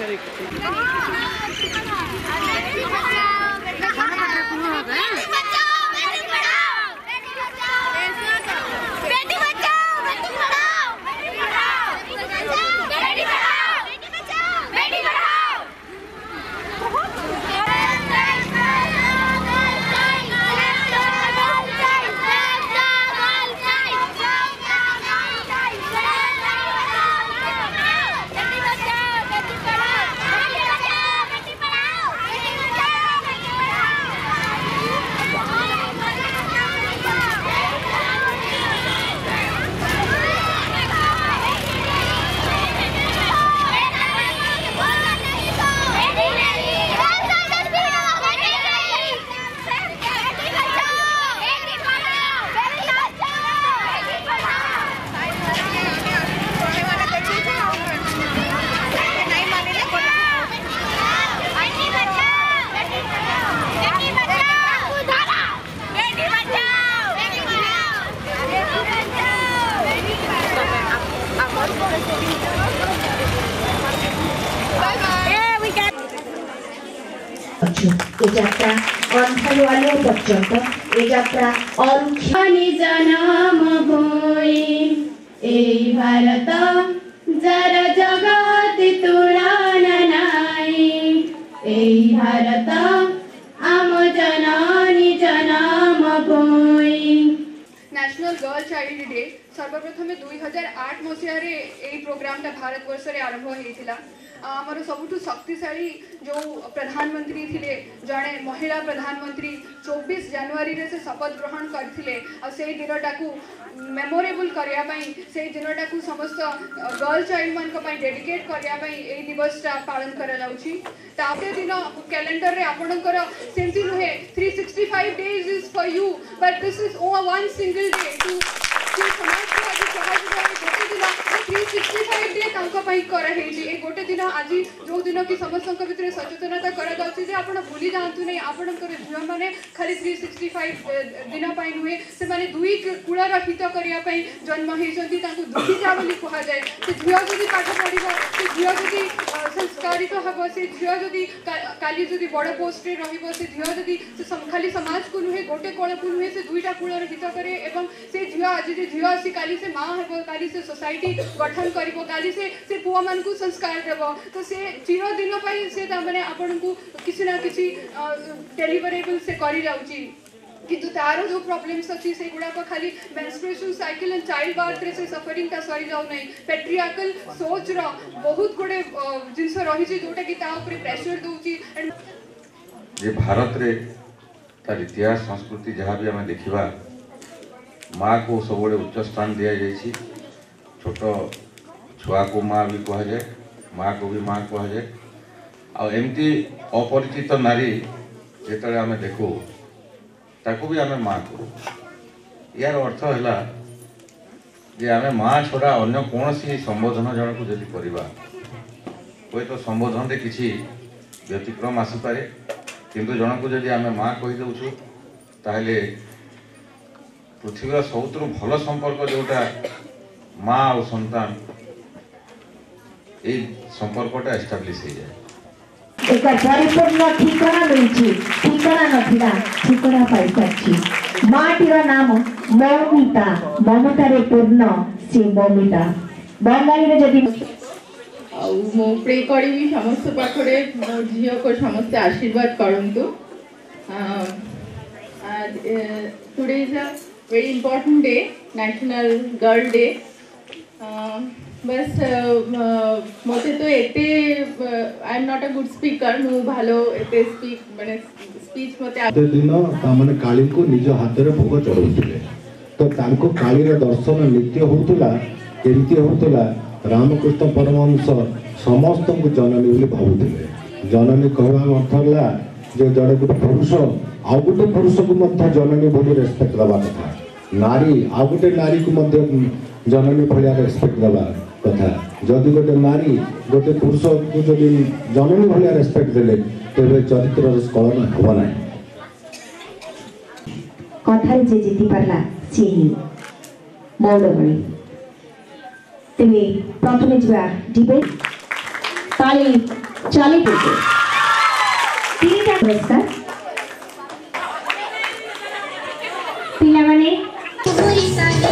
যাত্রা অন্ধারো আলো পর্যন্ত এই যাত্রা জনম ভূমি এই ভারত যার জগৎ তুলনা নাই এই ভারত আম জননী জনম ভূমি। ন্যাশনাল গার্ল চাইল্ড ডে সর্বপ্রথমে 2008 মସିହାରେ এই প্রোগ্রামটা ভারতবর্ষରେ আরম্ভ হয়েছিল। आमर सबुठ शक्तिशाली जो प्रधानमंत्री थिले जड़े महिला प्रधानमंत्री 24 जनवरी रे से शपथ ग्रहण करथिले आ से दिनटा को मेमोरेबल करिया पई से दिनटा को समस्त गर्ल चाइल्ड मान को पई डेडिकेट करिया पई ए दिवसटा पालन करा जाउची। ताते दिन कैलेंडर रे आपनकर सेंति नुहे 365 days is for you but this is one single day to समाज को आज समाज गोटे दिन 365 डे तांको पई करा हेजी। ए गोटे दिन आज जो दिन की समस्त भितर सचेतनता करा जाउची जे आपण भूली जांतु नै आपणकर झियो माने खाली 365 दिन पई नुहे से माने दुई कुळार हित करिया पई जन्म हेजंती तांको दुखी जा बोली कहा जाय। से झियो जदी पाठ पढिबो से झियो जदी संस्कारित हबो से झियो जदी काली जदी बड़ पोस्ट रे रहिबो से झियो जदी से खाली समाज को नुहे गोटे कोळ को नुहे से दुईटा कुळार हित करे एवं से झियो आज जे झियो आसी काली से मां हेबो काली से सोसाइटी गठन करिबो काली से पुआ मान को संस्कार देबो तो से चिर दिन पई से माने आपन को किसी ना किसी डेलिवरेबल से करी जाउची किंतु तारो जो प्रॉब्लम्स अछि से गुडा को खाली menstruation cycle and child birth रे से सफरिंग ता सरी जाउ नै पेट्रियार्कल सोच रो बहुत गुडे जिंस रही छी जोटा कि ता ऊपर प्रेशर दोची एंड जे भारत रे तार इतिहास संस्कृति जहाँ भी हमें देखिबा माँ को सब उच्च स्थान दिया जाइए। छोट छुआ को माँ भी कह जाए माँ को भी माँ कह जाए आमती अपरिचित नारी जिते आम देखू ताको भी आम माँ करू यार अर्थ है जे आम माँ छड़ा अन्य कौन सी संबोधन जन को जदि करवा हुए तो संबोधन रे किसी व्यतिक्रम आसीपे किंतु जन को जदि आम माँ कहीदे ताहले पृथ्वीर सबुठ भल संपर्क जोटा माँ और संतान ये संपर्कटा एस्टाब्लिश हो जाए। एक परिपूर्ण ठिकाना मिली ठिकाना नथिला ठिकाना पाई सारी माटीर नाम मौमिता ममतार पूर्ण से मौमिता बंगाली जदि मो प्रे करी समस्त पाखरे मो झील को समस्त आशीर्वाद करंतु। Today is a very important day national girl day. बस मते तो एते I am not a good speaker मु भालो एते स्पीक माने स्पीच मते दिन माने काली को निज हाथ रे भोग चढ़ौथिले तो तांको काली रे दर्शन नित्य होतला केमती होतला रामकृष्ण परमहंस समस्त को जननी बोली भावुथिले। जननी कहवा अर्थ होला जे जड़े गोटे पुरुष आउ गोटे पुरुष को मध्य जननी बोली रेस्पेक्ट दबा कथा नारी आउ गोटे नारी को मध्य जननी भलिया रेस्पेक्ट दबा कथा जदि गोटे नारी गोटे पुरुष को जदि जननी भलिया रेस्पेक्ट देले तेरे चरित्र स्खलन हेब ना कथा जे जीति पारला सी मौडमणि तेरे प्रथमे जा डिबेट ताली चली पूजे तीनटा पुरस्कार पिला माने